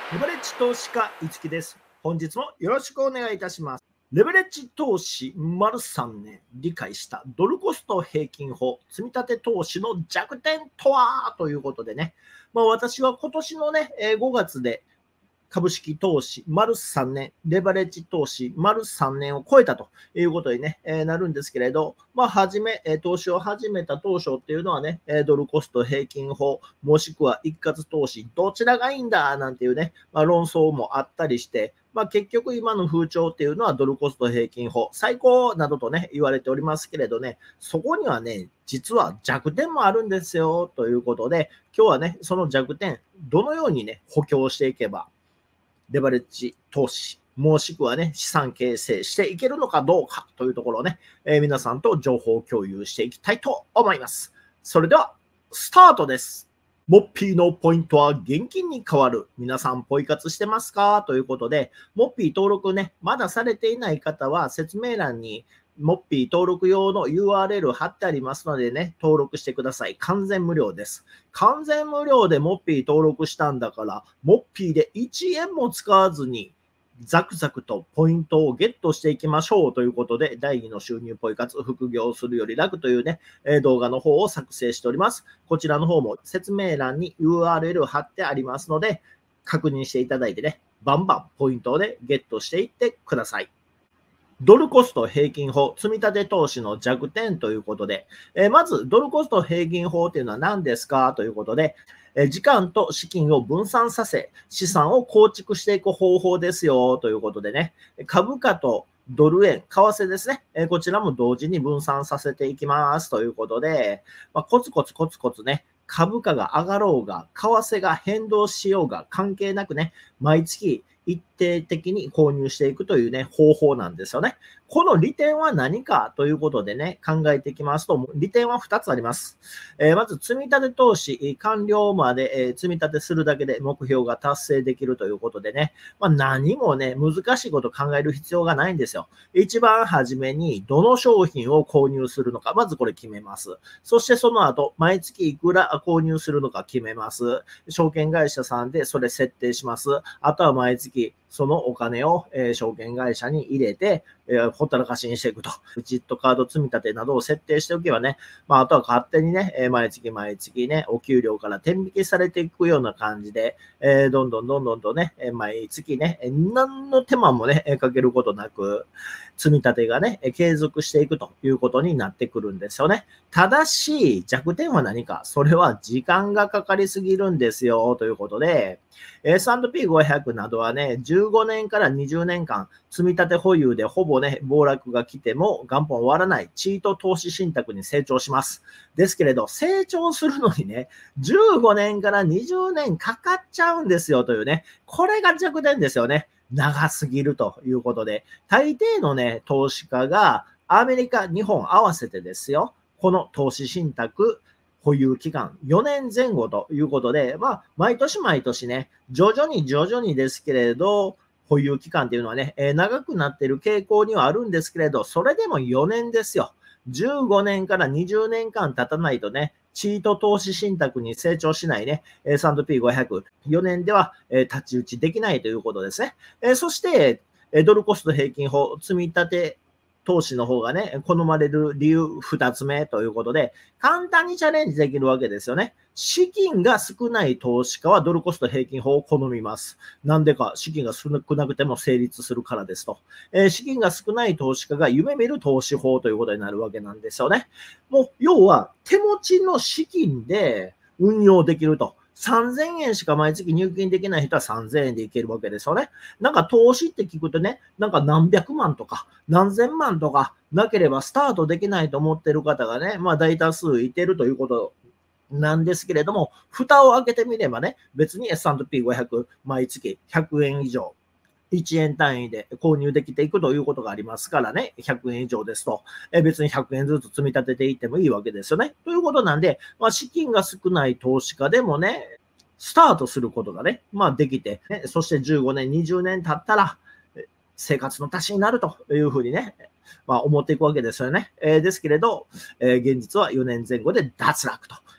レバレッジ投資家いつきです。本日もよろしくお願いいたします。レバレッジ投資丸3年理解したドルコスト平均法積立投資の弱点とはということでね、私は今年のね、5月で株式投資丸3年、レバレッジ投資丸3年を超えたということに、ねなるんですけれど、投資を始めた当初っていうのはね、ドルコスト平均法、もしくは一括投資、どちらがいいんだなんていうね、論争もあったりして、結局今の風潮っていうのはドルコスト平均法、最高などとね、言われておりますけれどね、そこにはね、実は弱点もあるんですよということで、今日はね、その弱点、どのようにね、補強していけば、レバレッジ投資、もしくはね、資産形成していけるのかどうかというところをね、皆さんと情報共有していきたいと思います。それでは、スタートです。モッピーのポイントは現金に変わる。皆さん、ポイ活してますかということで、モッピー登録ね、まだされていない方は説明欄にモッピー登録用の URL 貼ってありますのでね、登録してください。完全無料です。完全無料でモッピー登録したんだから、モッピーで1円も使わずに、ザクザクとポイントをゲットしていきましょうということで、第2の収入ポイ活、副業するより楽というね、動画の方を作成しております。こちらの方も説明欄に URL 貼ってありますので、確認していただいてね、バンバンポイントをね、ゲットしていってください。ドルコスト平均法、積立投資の弱点ということで、まず、ドルコスト平均法というのは何ですかということで、時間と資金を分散させ、資産を構築していく方法ですよということでね、株価とドル円、為替ですね、こちらも同時に分散させていきますということで、コツコツね、株価が上がろうが、為替が変動しようが関係なくね、毎月一定的に購入していくというね、方法なんですよね。この利点は何かということでね、考えていきますと、利点は2つあります。まず、積立投資完了まで積み立てするだけで目標が達成できるということでね、何もね、難しいこと考える必要がないんですよ。一番初めにどの商品を購入するのか、まずこれ決めます。そしてその後、毎月いくら購入するのか決めます。証券会社さんでそれ設定します。あとは毎月そのお金を証券会社に入れて、ほったらかしにしていくと。クレジットカード積み立てなどを設定しておけばね、あとは勝手にね、毎月ね、お給料から天引きされていくような感じで、どんどんとね、毎月ね、何の手間もね、かけることなく、積み立てがね、継続していくということになってくるんですよね。ただし、弱点は何か、それは時間がかかりすぎるんですよ、ということで、S&P500 などはね、15年から20年間、積み立て保有でほぼね、暴落が来ても元本終わらないチート投資信託に成長します。ですけれど、成長するのにね、15年から20年かかっちゃうんですよというね、これが弱点ですよね。長すぎるということで、大抵のね、投資家がアメリカ、日本合わせてですよ、この投資信託、保有期間4年前後ということで、毎年ね、徐々にですけれど、保有期間っていうのはね、長くなっている傾向にはあるんですけれど、それでも4年ですよ。15年から20年間経たないとね、チート投資信託に成長しないね、S&P500、4年では太刀打ちできないということですね。そして、ドルコスト平均法、積み立て投資の方がね、好まれる理由2つ目ということで、簡単にチャレンジできるわけですよね。資金が少ない投資家はドルコスト平均法を好みます。なんでか、資金が少なくても成立するからですと。資金が少ない投資家が夢見る投資法ということになるわけなんですよね。もう、要は、手持ちの資金で運用できると。3000円しか毎月入金できない人は3000円でいけるわけですよね。なんか投資って聞くとね、なんか何百万とか何千万とかなければスタートできないと思っている方がね、大多数いてるということなんですけれども、蓋を開けてみればね、別に S&P500 毎月100円以上、1円単位で購入できていくということがありますからね、100円以上ですと、別に100円ずつ積み立てていってもいいわけですよね。ということなんで、資金が少ない投資家でもね、スタートすることがね、できて、ね、そして15年、20年経ったら、生活の足しになるというふうにね、思っていくわけですよね。ですけれど、現実は4年前後で脱落と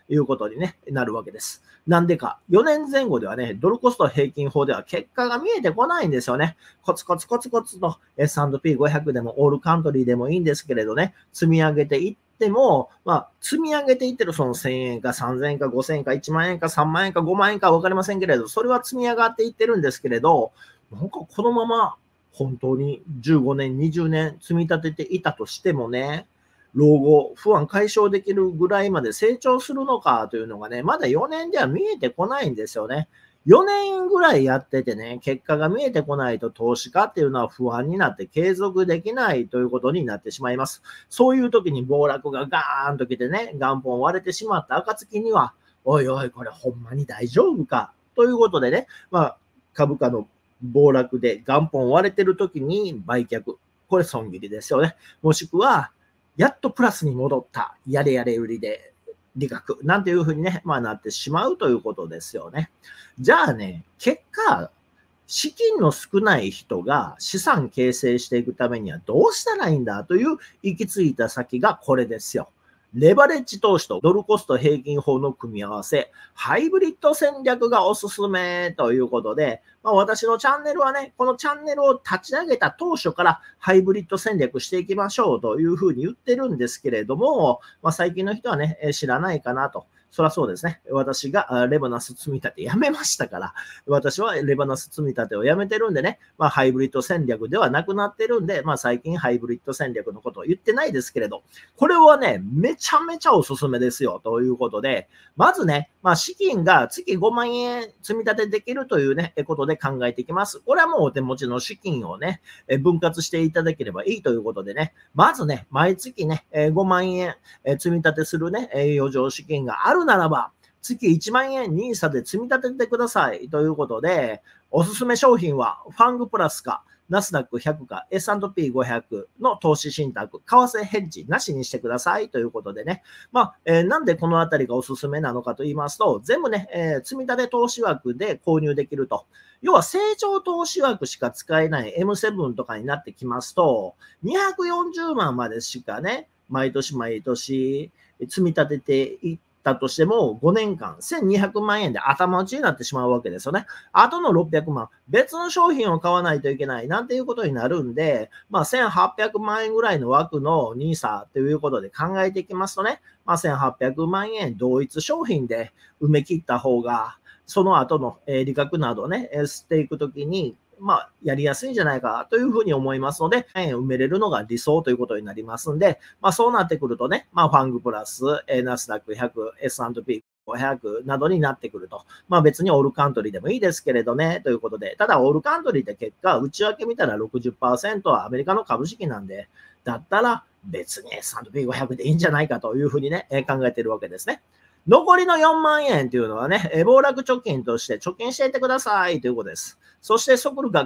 いうことに、ね、なるわけです。なんでか、4年前後ではね、ドルコスト平均法では結果が見えてこないんですよね。コツコツコツコツと S&P500 でもオールカントリーでもいいんですけれどね、積み上げていっても、積み上げていってるその1000円か3000円か5000円か1万円か3万円か5万円か分かりませんけれど、それは積み上がっていってるんですけれど、なんかこのまま本当に15年、20年積み立てていたとしてもね、老後、不安解消できるぐらいまで成長するのかというのがね、まだ4年では見えてこないんですよね。4年ぐらいやっててね、結果が見えてこないと投資家っていうのは不安になって継続できないということになってしまいます。そういう時に暴落がガーンと来てね、元本割れてしまった暁には、おいおい、これほんまに大丈夫かということでね、株価の暴落で元本割れてる時に売却。これ損切りですよね。もしくは、やっとプラスに戻った、やれやれ売りで、利確、なんていうふうにね、なってしまうということですよね。じゃあね、結果、資金の少ない人が資産形成していくためにはどうしたらいいんだという行き着いた先がこれですよ。レバレッジ投資とドルコスト平均法の組み合わせ、ハイブリッド戦略がおすすめということで、私のチャンネルはね、このチャンネルを立ち上げた当初からハイブリッド戦略していきましょうというふうに言ってるんですけれども、最近の人はね、知らないかなと。そりゃそうですね。私がレバナス積み立てやめましたから、私はレバナス積み立てをやめてるんでね、ハイブリッド戦略ではなくなってるんで、最近ハイブリッド戦略のことを言ってないですけれど、これはね、めちゃめちゃおすすめですよということで、まずね、資金が月5万円積み立てできるというね、ことで考えていきます。これはもうお手持ちの資金をね、分割していただければいいということでね、まずね、毎月ね、5万円積み立てするね、余剰資金があるならば、月1万円 NISA で積み立ててくださいということで、おすすめ商品はファングプラスか、ナスダック100か S&P500 の投資信託、為替ヘッジなしにしてくださいということでね。なんでこのあたりがおすすめなのかと言いますと、全部ね、積み立て投資枠で購入できると。要は成長投資枠しか使えない M7 とかになってきますと、240万までしかね、毎年毎年積み立てていったとしても、5年間1200万円で頭打ちになってしまうわけですよね。あとの600万、別の商品を買わないといけないなんていうことになるんで、1800万円ぐらいの枠の NISA ということで考えていきますとね、1800万円同一商品で埋め切った方が、その後の利確などをね、していくときに、やりやすいんじゃないかというふうに思いますので、埋めれるのが理想ということになりますんで、そうなってくるとね、ファングプラス、ナスダック100、S&P500 などになってくると。別にオールカントリーでもいいですけれどね、ということで、ただオールカントリーって結果、内訳見たら 60% はアメリカの株式なんで、だったら別に S&P500 でいいんじゃないかというふうにね、考えているわけですね。残りの4万円というのはね、暴落貯金として貯金していってくださいということです。そして速度が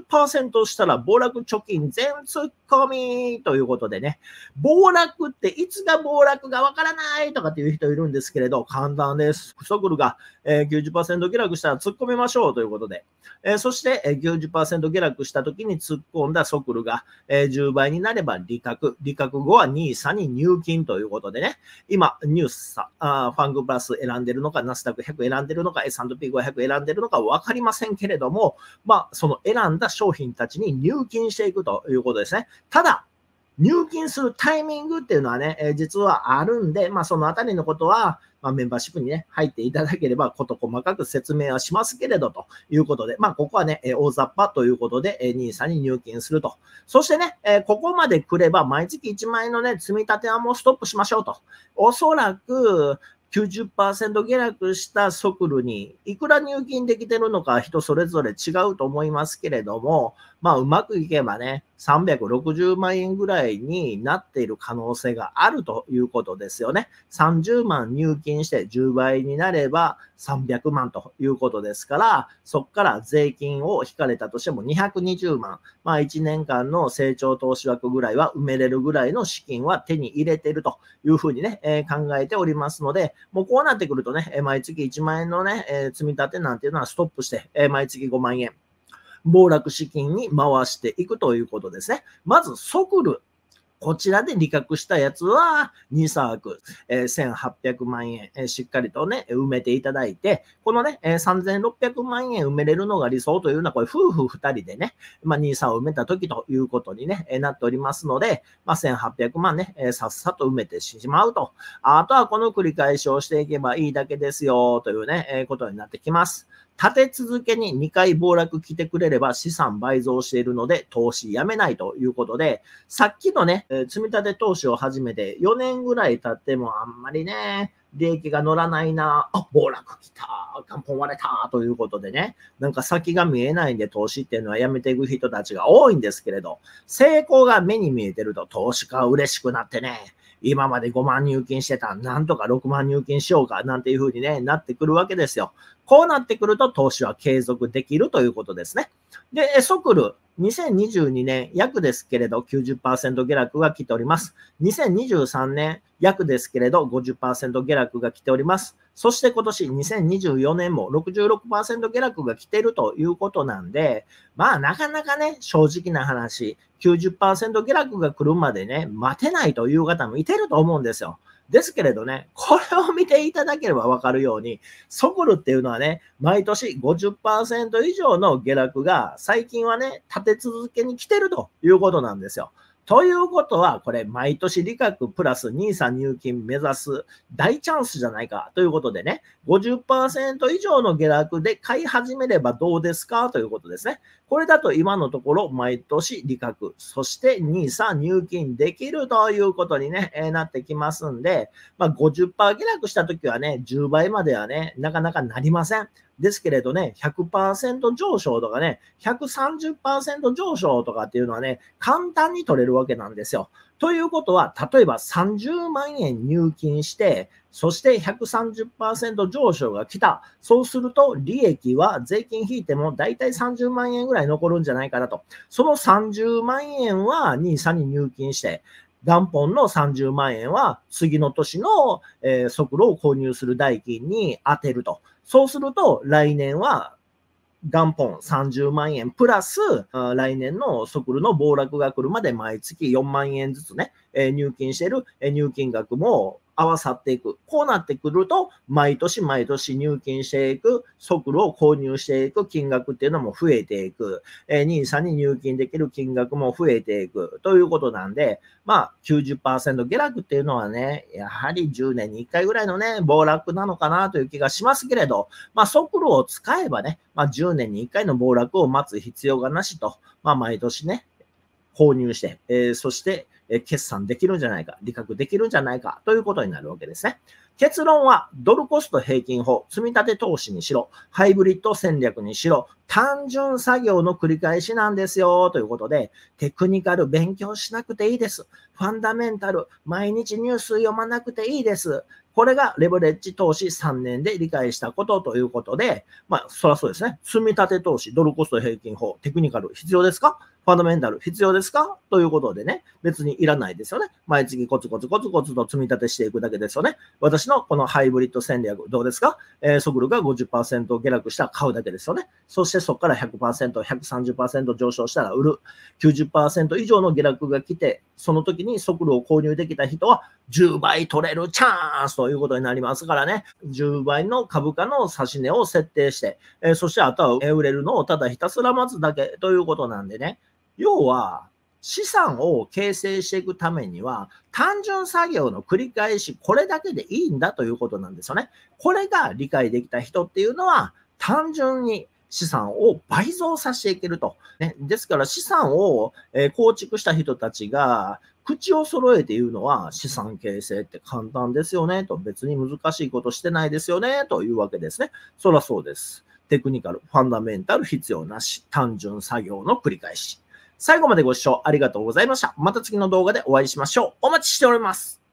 90% したら暴落貯金全突っ込みということでね、暴落っていつが暴落がわからないとかっていう人いるんですけれど、簡単です。速度が 90% 下落したら突っ込みましょうということで、そして90% 下落した時に突っ込んだ速度が10倍になれば利確後は NISA に入金ということでね、今、ニュースファングプラス選んでるのか、ナスダック100選んでるのか、S&P500 選んでるのか分かりませんけれども、その選んだ商品たちに入金していくということですね。ただ、入金するタイミングっていうのはね、実はあるんで、そのあたりのことは、メンバーシップにね、入っていただければ、事細かく説明はしますけれど、ということで、ここはね、大雑把ということで、NISA に入金すると。そしてね、ここまで来れば、毎月1万円のね、積み立てはもうストップしましょうと。おそらく、90% 下落した速度にいくら入金できてるのか人それぞれ違うと思いますけれども、うまくいけばね、360万円ぐらいになっている可能性があるということですよね。30万入金して10倍になれば300万ということですから、そこから税金を引かれたとしても220万、1年間の成長投資枠ぐらいは埋めれるぐらいの資金は手に入れているというふうにね、考えておりますので、もうこうなってくるとね、毎月1万円のね、積み立てなんていうのはストップして、毎月5万円。暴落資金に回していくということですね。まず、速度。 こちらで利確したやつは、NISA枠、1800万円、しっかりとね、埋めていただいて、このね、3600万円埋めれるのが理想というのは、これ夫婦2人でね、NISA を埋めた時ということにね、なっておりますので、1800万ね、さっさと埋めてしまうと。あとはこの繰り返しをしていけばいいだけですよ、というね、ことになってきます。立て続けに2回暴落来てくれれば資産倍増しているので投資やめないということで、さっきのね、積み立て投資を始めて4年ぐらい経ってもあんまりね、利益が乗らないな、暴落来た、元本割れたということでね、なんか先が見えないんで投資っていうのはやめていく人たちが多いんですけれど、成功が目に見えてると投資家は嬉しくなってね、今まで5万入金してた、なんとか6万入金しようか、なんていう風にね、なってくるわけですよ。こうなってくると投資は継続できるということですね。で、ソクル、2022年約ですけれど 90% 下落が来ております。2023年約ですけれど 50% 下落が来ております。そして今年2024年も 66% 下落が来ているということなんで、なかなかね、正直な話、90% 下落が来るまでね、待てないという方もいてると思うんですよ。ですけれどね、これを見ていただければわかるように、ソクルっていうのはね、毎年 50% 以上の下落が最近はね、立て続けに来てるということなんですよ。ということは、これ、毎年利確プラス NISA 入金目指す大チャンスじゃないかということでね、50% 以上の下落で買い始めればどうですかということですね。これだと今のところ毎年利確、そして NISA 入金できるということにね、なってきますんで、50% 下落したときはね、10倍まではね、なかなかなりません。ですけれどね、100% 上昇とかね、130% 上昇とかっていうのはね、簡単に取れるわけなんですよ。ということは、例えば30万円入金して、そして 130% 上昇が来た。そうすると、利益は税金引いてもだいたい30万円ぐらい残るんじゃないかなと。その30万円は NISA に入金して、元本の30万円は次の年の速度を購入する代金に充てると。そうすると、来年は元本30万円プラス、来年のソクルの暴落が来るまで毎月4万円ずつね、入金している入金額も合わさっていく。こうなってくると、毎年毎年入金していく、ソクルを購入していく金額っていうのも増えていく。NISA に入金できる金額も増えていく。ということなんで、90% 下落っていうのはね、やはり10年に1回ぐらいのね、暴落なのかなという気がしますけれど、ソクルを使えばね、10年に1回の暴落を待つ必要がなしと、毎年ね、購入して、そして、決算できるんじゃないか、利確できるんじゃないかということになるわけですね。結論は、ドルコスト平均法、積立投資にしろ、ハイブリッド戦略にしろ、単純作業の繰り返しなんですよ、ということで、テクニカル勉強しなくていいです。ファンダメンタル、毎日ニュース読まなくていいです。これがレバレッジ投資3年で理解したことということで、そりゃそうですね。積み立て投資、ドルコスト平均法、テクニカル必要ですか？ファンダメンタル必要ですか？ということでね、別にいらないですよね。毎月コツコツコツコツと積み立てしていくだけですよね。私のこのハイブリッド戦略、どうですか？ソクルが 50% 下落したら買うだけですよね。そしてそこから 100%、130% 上昇したら売る。90% 以上の下落が来て、その時にソクルを購入できた人は10倍取れるチャンスということになりますからね。10倍の株価の指値を設定して、そしてあとは売れるのをただひたすら待つだけということなんでね。要は、資産を形成していくためには、単純作業の繰り返し、これだけでいいんだということなんですよね。これが理解できた人っていうのは、単純に資産を倍増させていけると。ね、ですから資産を構築した人たちが、口を揃えて言うのは資産形成って簡単ですよねと、別に難しいことしてないですよねというわけですね。そらそうです。テクニカル、ファンダメンタル必要なし、単純作業の繰り返し。最後までご視聴ありがとうございました。また次の動画でお会いしましょう。お待ちしております。